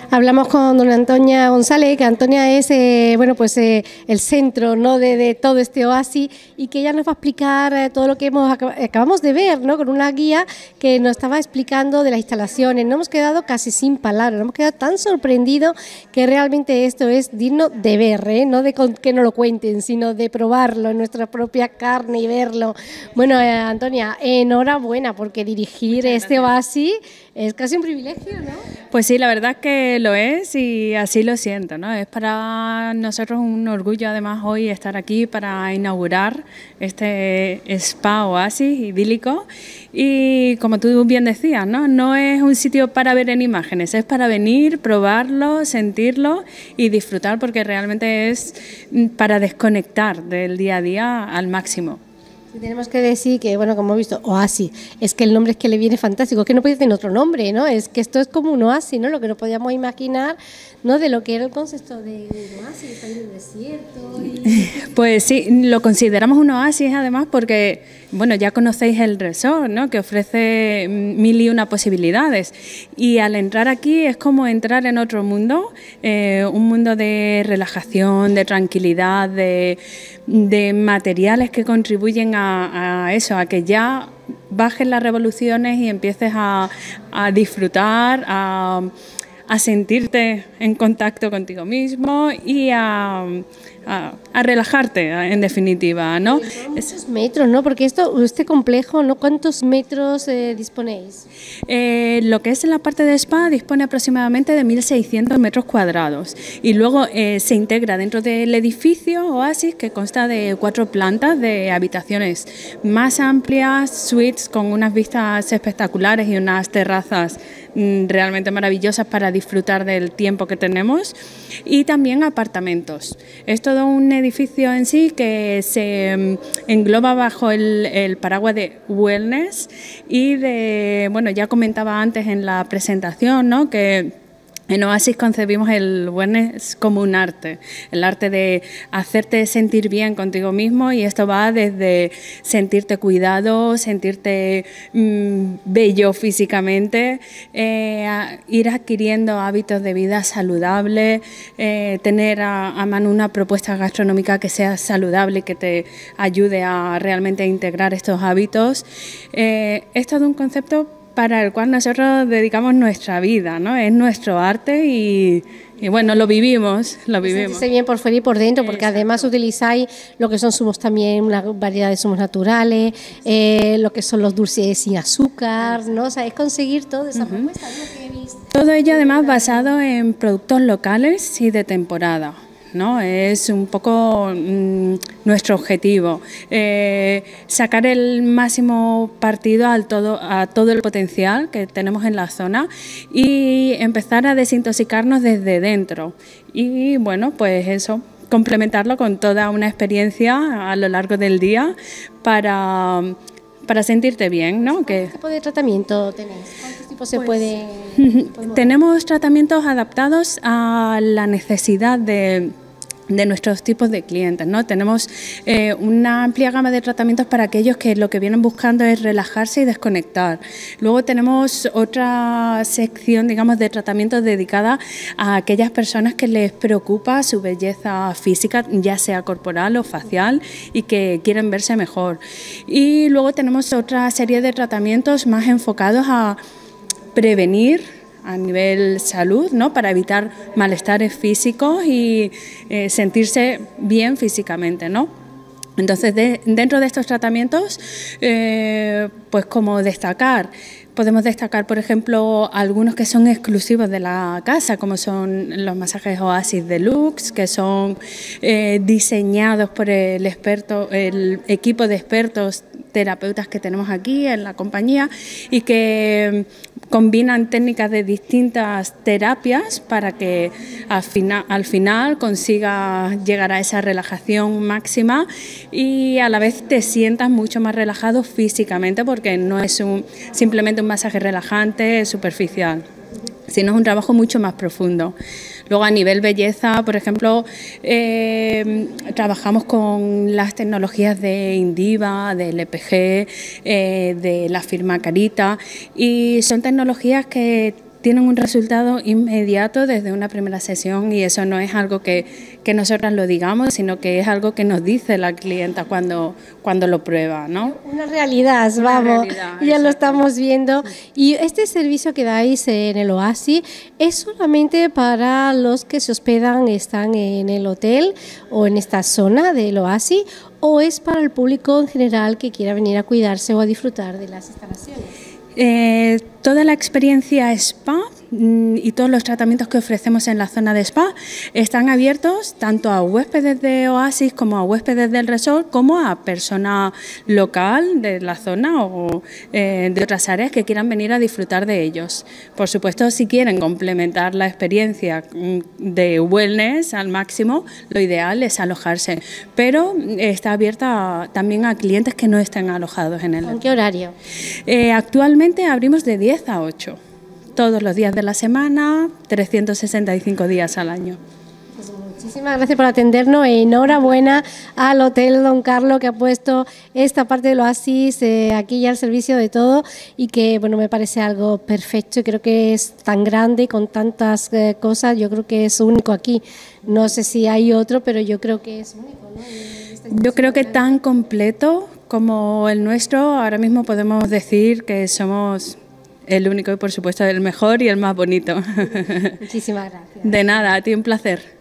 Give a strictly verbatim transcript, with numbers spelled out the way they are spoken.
Hablamos con doña Antonia González, que Antonia es eh, bueno, pues, eh, el centro, ¿no?, de, de todo este oasis, y que ella nos va a explicar eh, todo lo que hemos acabamos de ver, ¿no?, con una guía que nos estaba explicando de las instalaciones. Nos hemos quedado casi sin palabras, nos hemos quedado tan sorprendidos que realmente esto es digno de ver, ¿eh? No de que nos lo cuenten, sino de probarlo en nuestra propia carne y verlo. Bueno, eh, Antonia, enhorabuena, porque dirigir este oasis es casi un privilegio, ¿no? Pues sí, la verdad es que lo es y así lo siento, ¿no? Es para nosotros un orgullo además hoy estar aquí para inaugurar este spa oasis idílico y, como tú bien decías, ¿no? No es un sitio para ver en imágenes, es para venir, probarlo, sentirlo y disfrutar, porque realmente es para desconectar del día a día al máximo. Y tenemos que decir que, bueno, como hemos visto, oasis, es que el nombre es que le viene fantástico, es que no puede tener otro nombre, ¿no? Es que esto es como un oasis, ¿no? Lo que nos podíamos imaginar, ¿no?, de lo que era el concepto de, de oasis, estar en el desierto. Y... Pues sí, lo consideramos un oasis además porque, bueno, ya conocéis el resort, ¿no?, que ofrece mil y una posibilidades, y al entrar aquí es como entrar en otro mundo, eh, un mundo de relajación, de tranquilidad, de, de materiales que contribuyen a A, a eso, a que ya bajen las revoluciones y empieces a, a disfrutar, a, a sentirte en contacto contigo mismo y a, a, a relajarte, en definitiva, ¿no? Esos metros, ¿no? Porque esto, este complejo, ¿no? ¿Cuántos metros eh, disponéis? Eh, lo que es en la parte de spa dispone aproximadamente de mil seiscientos metros cuadrados y luego eh, se integra dentro del edificio oasis, que consta de cuatro plantas de habitaciones más amplias, suites con unas vistas espectaculares y unas terrazas mm, realmente maravillosas para disfrutar del tiempo que tenemos, y también apartamentos. Es todo un edificio en sí que se engloba bajo el, el paraguas de wellness y de, bueno, ya comentaba antes en la presentación, ¿no?, que en Oasis concebimos el wellness como un arte, el arte de hacerte sentir bien contigo mismo, y esto va desde sentirte cuidado, sentirte mmm, bello físicamente, eh, a ir adquiriendo hábitos de vida saludables, eh, tener a, a mano una propuesta gastronómica que sea saludable y que te ayude a realmente integrar estos hábitos. Eh, es todo un concepto para el cual nosotros dedicamos nuestra vida, ¿no? Es nuestro arte y, y bueno, lo vivimos, lo vivimos. Sentirse bien por fuera y por dentro, porque Exacto. Además utilizáis lo que son zumos también, una variedad de zumos naturales, eh, lo que son los dulces sin azúcar, ¿no? O sea, es conseguir toda esa uh-huh. propuesta, ¿no?, que he visto. Todo ello además basado en productos locales y de temporada, ¿no? Es un poco mmm, nuestro objetivo, eh, sacar el máximo partido al todo, a todo el potencial que tenemos en la zona y empezar a desintoxicarnos desde dentro. Y bueno, pues eso, complementarlo con toda una experiencia a lo largo del día para, para sentirte bien, ¿no? ¿Qué tipo de tratamiento tenéis? ¿Cuántos tipos se pues, puede...? Tenemos tratamientos adaptados a la necesidad de... de nuestros tipos de clientes, ¿no? Tenemos eh, una amplia gama de tratamientos para aquellos que lo que vienen buscando es relajarse y desconectar. Luego tenemos otra sección, digamos, de tratamientos dedicada a aquellas personas que les preocupa su belleza física, ya sea corporal o facial, y que quieren verse mejor. Y luego tenemos otra serie de tratamientos más enfocados a prevenir a nivel salud, ¿no?, para evitar malestares físicos y eh, sentirse bien físicamente, ¿no? Entonces, de, dentro de estos tratamientos, eh, pues como destacar, podemos destacar, por ejemplo, algunos que son exclusivos de la casa, como son los masajes Oasis Deluxe, que son eh, diseñados por el experto, el equipo de expertos terapeutas que tenemos aquí en la compañía y que combinan técnicas de distintas terapias para que al final, al final consigas llegar a esa relajación máxima y a la vez te sientas mucho más relajado físicamente, porque no es un, simplemente un masaje relajante superficial, sino es un trabajo mucho más profundo. Luego, a nivel belleza, por ejemplo, eh, trabajamos con las tecnologías de Indiva, del L P G, eh, de la firma Carita, y son tecnologías que tienen un resultado inmediato desde una primera sesión, y eso no es algo que, que nosotras lo digamos, sino que es algo que nos dice la clienta cuando, cuando lo prueba, ¿no? Una realidad, Una vamos, realidad, ya exacto. Lo estamos viendo. Sí. Y este servicio que dais en el Oasis, ¿es solamente para los que se hospedan, están en el hotel o en esta zona del Oasis, o es para el público en general que quiera venir a cuidarse o a disfrutar de las instalaciones? Eh, toda la experiencia spa mm, y todos los tratamientos que ofrecemos en la zona de spa están abiertos tanto a huéspedes de Oasis como a huéspedes del resort, como a persona local de la zona o eh, de otras áreas que quieran venir a disfrutar de ellos. Por supuesto, si quieren complementar la experiencia de wellness al máximo, lo ideal es alojarse, pero está abierta también a clientes que no estén alojados en el. ¿En qué horario? Eh, actualmente abrimos de diez a ocho, todos los días de la semana, trescientos sesenta y cinco días al año. Pues muchísimas gracias por atendernos. Enhorabuena al Hotel Don Carlos, que ha puesto esta parte del Oasis eh, aquí ya al servicio de todo, y que bueno, me parece algo perfecto, y creo que es tan grande con tantas eh, cosas. Yo creo que es único aquí. No sé si hay otro, pero yo creo que es único, ¿no? Yo creo que tan completo como el nuestro, ahora mismo podemos decir que somos el único y por supuesto el mejor y el más bonito. Muchísimas gracias. De nada, a ti un placer.